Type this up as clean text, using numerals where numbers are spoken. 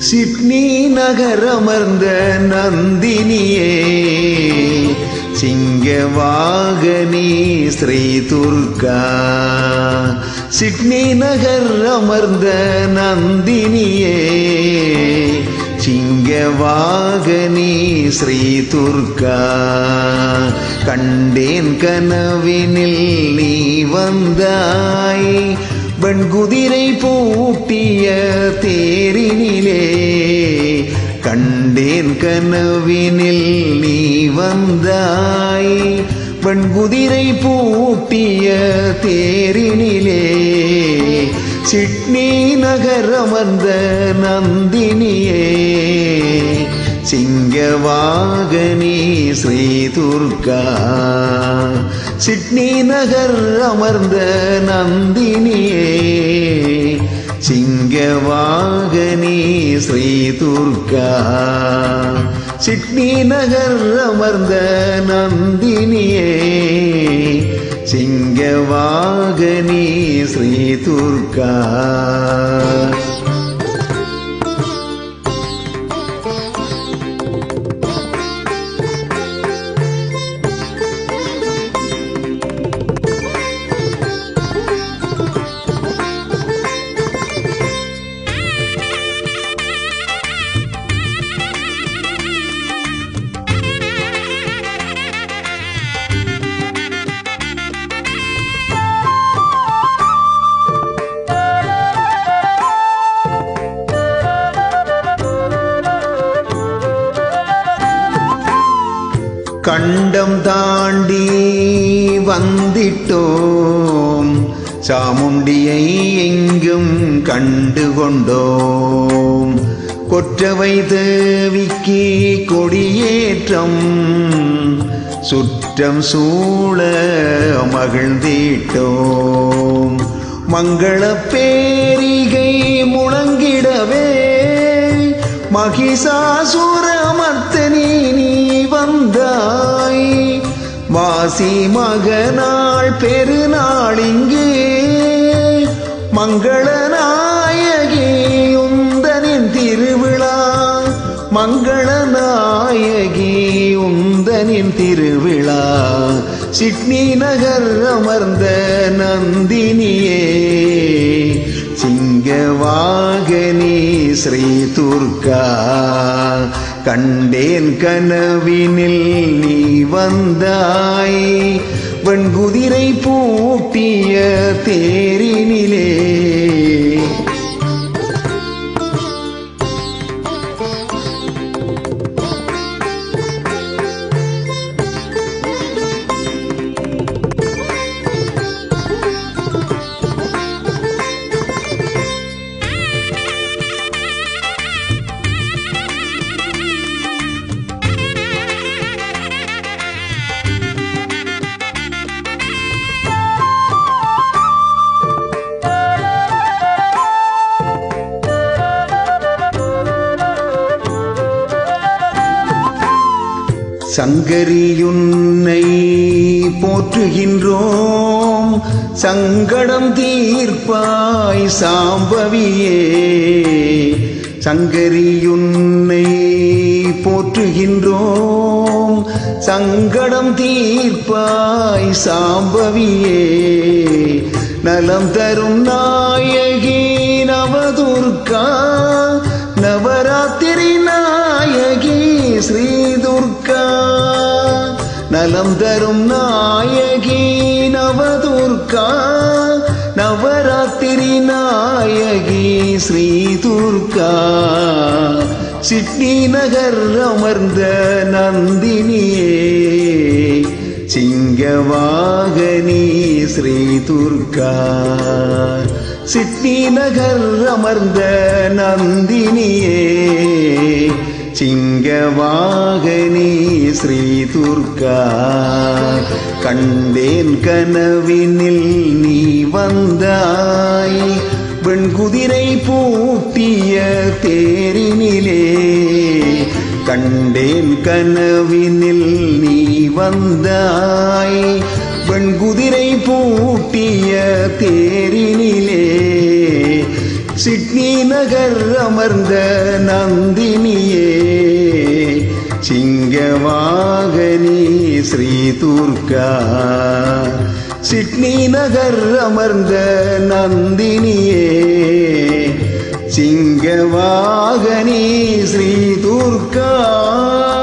Sydney நகரமர்ந்த நந்தினியே சிங்கவாகனி ஸ்ரீ துர்கா. சிட்னி நகர் அமர்ந்த நந்தினியே சிங்கவாகனி ஸ்ரீ துர்கா. கண்டேன் கனவினில் நீ வந்தாய் வெண்குதிரை பூட்டிய தேரினிலே. கண்டேன் கனவினில் நீ வந்தாய் வெண்குதிரை பூட்டிய தேரினிலே. சிட்னி நகரமர்ந்த நந்தினியே சிங்கவாகனி ஸ்ரீ துர்கா. சிட்னி நகர் அமர்ந்த நந்தினியே சிங்கவாகனி ஸ்ரீ துர்கா. சிட்னி நகர் அமர்ந்த நந்தினியே சிங்கவாகனி ஸ்ரீ துர்கா. கண்டம் தாண்டி வந்திட்டோம் சாமுண்டியை எங்கும் கண்டு கொண்டோம். கொற்றவை தேவிக்கு கொடியேற்றம் சுற்றம் சூழ மகிழ்ந்திட்டோம். மங்கள பேரிகை முழங்கிடவே மகிஷாசுரமர்த்தனி நீ வந்தாய். வாசி மகனாள் பெருநாளிங்கு மங்கள நாயகி உந்தனின் திருவிழா. மங்கள நாயகி உந்தனின் திருவிழா. சிட்னி நகர் அமர்ந்த நந்தினியே சிங்கவாகனி ஸ்ரீ துர்கா. கண்டேன் கனவினில் நீ வந்தாய் வெண்குதிரை பூட்டிய தேரினிலே. சங்கரியுன்னை போற்றுகின்றோம் சங்கடம் தீர்ப்பாய் சாம்பவியே. சங்கரியுன்னை போற்றுகின்றோம் சங்கடம் தீர்ப்பாய் சாம்பவியே. நலம் தரும் நாயகி நவதுர்கா. நவராத்திரி நாயகி ஸ்ரீ துர்கா. நலம் தரும் நாயகி நவதுர்கா. நவராத்திரி நாயகி ஸ்ரீ துர்கா. சிட்னி நகர் அமர்ந்த நந்தினியே சிங்கவாகனி ஸ்ரீ துர்கா. சிட்னி நகர் அமர்ந்த நந்தினியே சிங்கவாகனி ஸ்ரீ துர்கா. கண்டேன் கனவினில் நீ வந்தாய் வெண்குதிரை பூட்டிய தேரினிலே. கண்டேன் கனவினில் நீ வந்தாய் வெண்குதிரை பூட்டிய தேரினிலே. சிட்னி நகர் அமர்ந்த நந்தினியே சிங்கவாகனி ஸ்ரீ துர்கா சிட்னி நகர் அமர்ந்த நந்தினியே சிங்கவாகனி ஸ்ரீ துர்கா